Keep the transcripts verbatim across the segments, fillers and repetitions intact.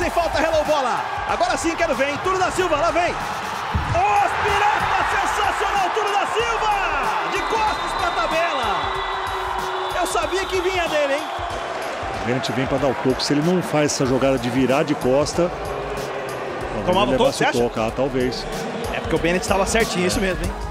sem falta, hello bola. Agora sim quero ver, hein? Túlio da Silva, lá vem. Os Piratas, sensacional, Túlio da Silva! De costas pra tabela. Eu sabia que vinha dele, hein? O Bennett vem para dar o toco. Se ele não faz essa jogada de virar de costa, tomava o toco, você acha? Toco, ah, talvez. É porque o Bennett estava certinho, isso mesmo, hein?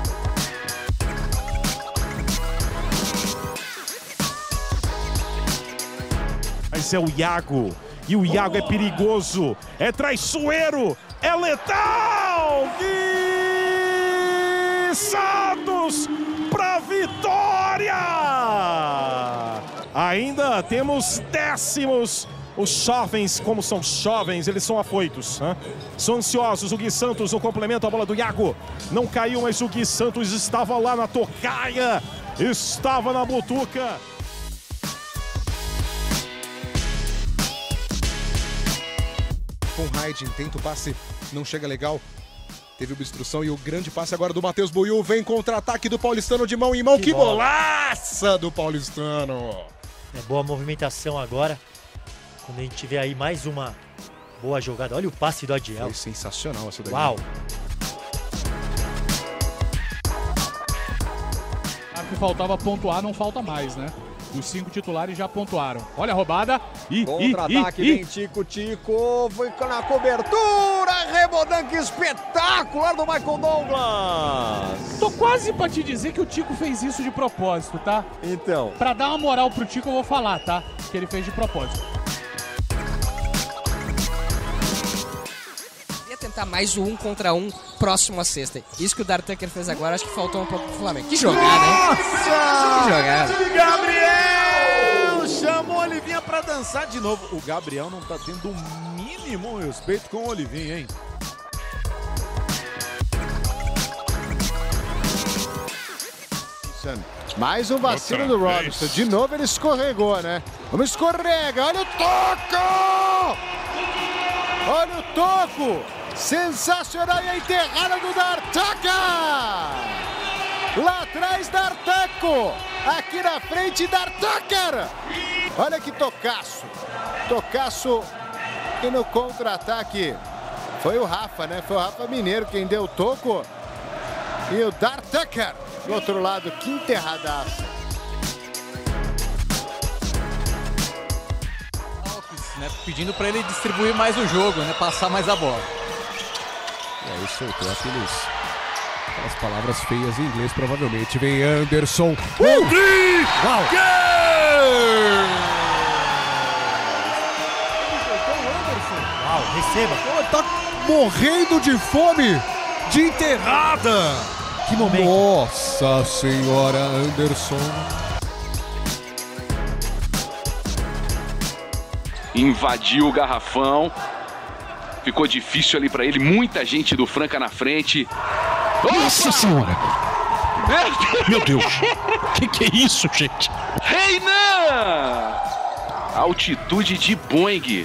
Mas é o Iago. E o Iago é perigoso, é traiçoeiro, é letal! Gui Santos pra vitória! Ainda temos décimos. Os jovens, como são jovens, eles são afoitos, né? São ansiosos. O Gui Santos, no complemento, a bola do Iago. Não caiu, mas o Gui Santos estava lá na tocaia, estava na butuca. Com Raid, tenta o passe, não chega legal. Teve obstrução e o grande passe agora do Matheus Buiú. Vem contra-ataque do Paulistano de mão em mão. Que, que bolaça do Paulistano! É boa movimentação agora. Quando a gente tiver aí mais uma boa jogada. Olha o passe do Adiel. Foi sensacional essa daí. Uau! A que faltava pontuar, não falta mais, né? Os cinco titulares já pontuaram. Olha a roubada. E contra-ataque, vem Tico, Tico. Foi na cobertura. Rebodanque espetacular do Michael Douglas. Tô quase pra te dizer que o Tico fez isso de propósito, tá? Então. Pra dar uma moral pro Tico, eu vou falar, tá? Que ele fez de propósito. Tentar mais o um contra um próximo à sexta. Isso que o Dar Tucker fez agora, acho que faltou um pouco pro Flamengo. Que jogada, hein? Nossa! Que jogada. Gabriel! Chamou o Olivinha pra dançar de novo. O Gabriel não tá tendo o mínimo respeito com o Olivinha, hein? Mais um vacilo do Robinson. De novo ele escorregou, né? Vamos escorrega. Olha o toco! Olha o toco! Sensacional e a enterrada do D'Artagnan! Lá atrás, D'Artagnan! Aqui na frente, D'Artagnan! Olha que tocaço! Tocaço e no contra-ataque foi o Rafa, né? Foi o Rafa Mineiro quem deu o toco. E o D'Artagnan do outro lado, que enterradaço! Né, pedindo para ele distribuir mais o jogo, né, passar mais a bola. E aí soltou aqueles, aquelas palavras feias em inglês, provavelmente. Vem Anderson. Uh! Uau! Uau, receba. Tá morrendo de fome, de enterrada. Que momento. Nossa Senhora, Anderson. Invadiu o garrafão, ficou difícil ali pra ele, muita gente do Franca na frente. Nossa Senhora! Meu Deus! Que que é isso, gente? Reinan! Altitude de Boeing.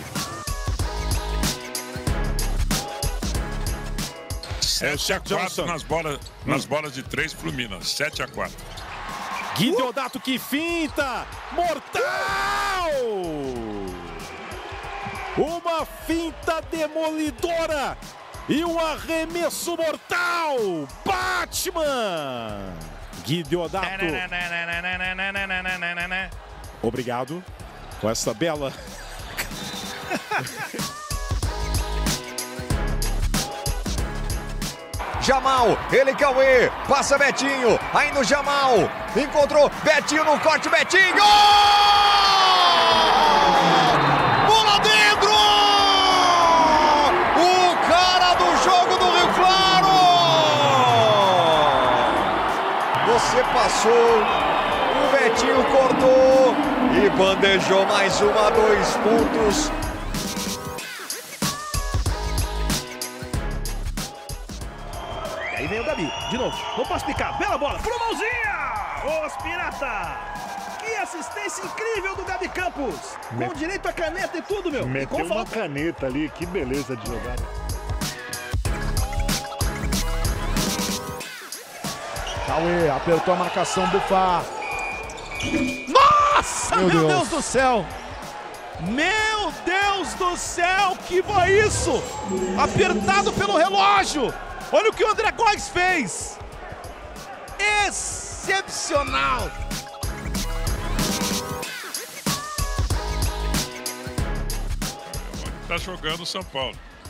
sete a quatro nas bolas, nas bolas de três pro Minas, sete a quatro. Gui Deodato que finta! Mortal! Uma finta demolidora e um arremesso mortal! Batman! Gui Deodato. Obrigado com essa bela... Jamal, ele Cauê, passa Betinho, ainda o Jamal, encontrou Betinho no corte, Betinho! Bola dentro! O cara do jogo do Rio Claro! Você passou, o Betinho cortou e bandejou mais uma, dois pontos. Aí vem o Gabi, de novo, vamos para explicar, bela bola, pro mãozinha! Os Pirata! Que assistência incrível do Gabi Campos! Com Met... direito a caneta e tudo, meu! Meteu e com uma falta. caneta ali, que beleza de jogada. Cauê, apertou a marcação, Bufá. Nossa, meu, meu Deus. Deus do céu! Meu Deus do céu, que foi isso? Apertado pelo relógio. Olha o que o André Góes fez. Excepcional. Tá jogando o São Paulo.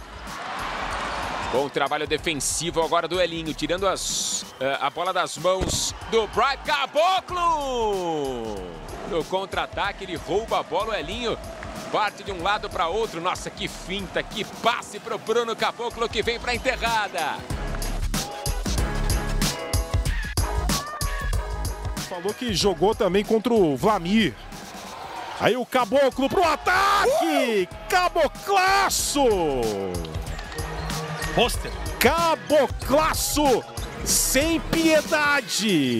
Bom trabalho defensivo agora do Elinho, tirando as, uh, a bola das mãos do Bright Caboclo. No contra-ataque, ele rouba a bola, o Elinho parte de um lado para outro. Nossa, que finta, que passe para o Bruno Caboclo, que vem para a enterrada. Falou que jogou também contra o Vlamir. Aí o Caboclo pro ataque! Uh! Caboclaço! Pôster. Caboclaço sem piedade!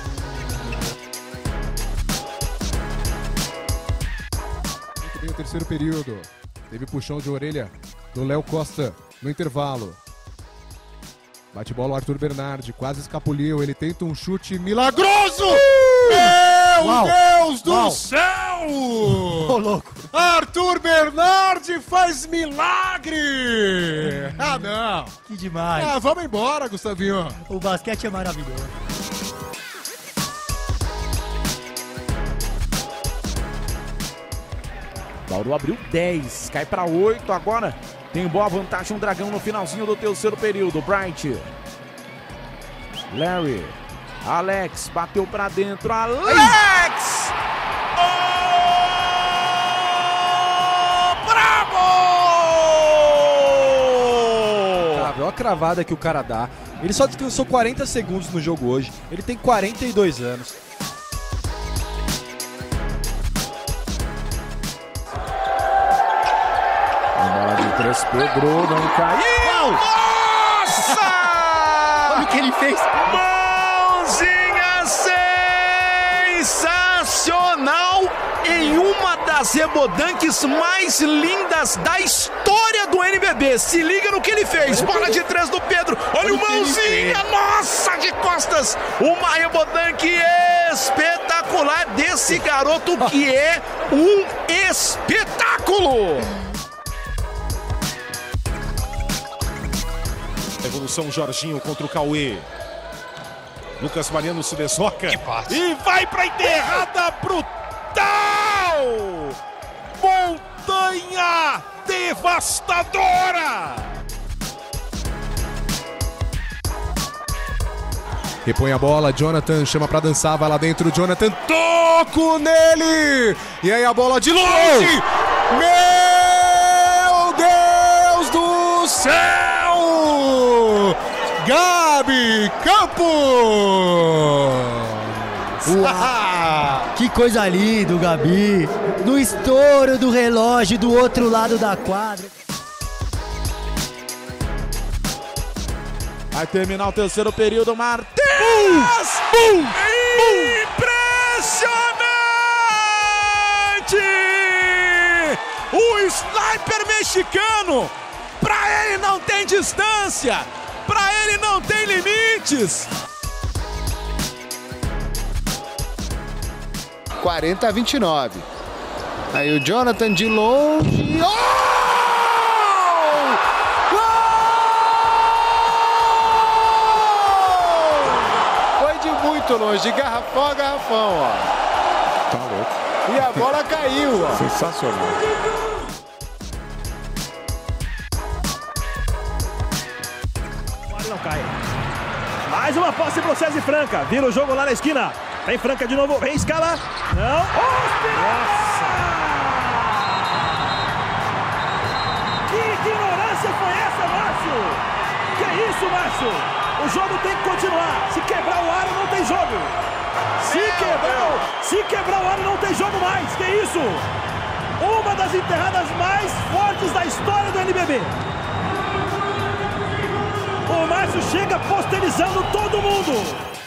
Muito bem o terceiro período. Teve puxão de orelha do Léo Costa no intervalo. Bate bola o Arthur Bernardi, quase escapuliu. Ele tenta um chute milagroso! Meu Uau. Deus do Uau. céu! Ô, louco. Arthur Bernardi faz milagre! Ah, não! Que demais. Ah, vamos embora, Gustavinho. O basquete é maravilhoso. Bauru abriu dez, cai para oito agora. Tem boa vantagem o Dragão no finalzinho do terceiro período. Bright. Larry. Alex bateu para dentro. Alex! Oh, bravo! Olha a cravada que o cara dá. Ele só descansou quarenta segundos no jogo hoje. Ele tem quarenta e dois anos. Bola de três, Pedro, não caiu! Nossa! Olha o que ele fez! Mãozinha sensacional em uma das rebodanques mais lindas da história do N B B. Se liga no que ele fez. Bola de três do Pedro. Olha o mãozinha, nossa, de costas. Uma rebodanque espetacular desse garoto que é um espetáculo. Evolução Jorginho contra o Cauê. Lucas Mariano se desloca e vai pra enterrada brutal! Montanha devastadora! Repõe a bola, Jonathan chama pra dançar, vai lá dentro, Jonathan, toco nele! E aí a bola de longe! Meu Deus do céu! Gabi Campos! Uau! Que coisa linda, o Gabi! No estouro do relógio do outro lado da quadra. Vai terminar o terceiro período, Martins! Bum! Impressionante! O sniper mexicano! Pra ele não tem distância! Pra ele não tem limites! quarenta a vinte e nove. Aí o Jonathan de longe. Oh! Oh! Foi de muito longe, de garrafão a garrafão, ó. Tá louco. E a bola caiu, ó. Sensacional. Não cai. Mais uma posse pro César Franca. Vira o jogo lá na esquina. Vem Franca de novo. Vem escala. Não. Nossa! Que ignorância foi essa, Márcio? Que isso, Márcio? O jogo tem que continuar. Se quebrar o aro, não tem jogo. Se quebrar, se quebrar o aro, não tem jogo mais. Que isso? Uma das enterradas mais fortes da história do N B B. O Márcio chega posterizando todo mundo.